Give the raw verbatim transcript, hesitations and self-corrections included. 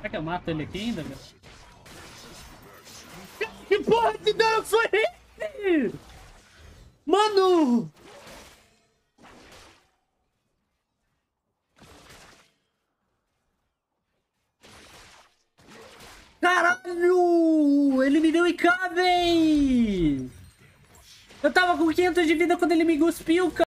Será que eu mato ele aqui ainda, meu? Que porra de dano foi esse? Mano! Caralho! Ele me deu I K, véi! Eu tava com quinhentos de vida quando ele me cuspiu, cara.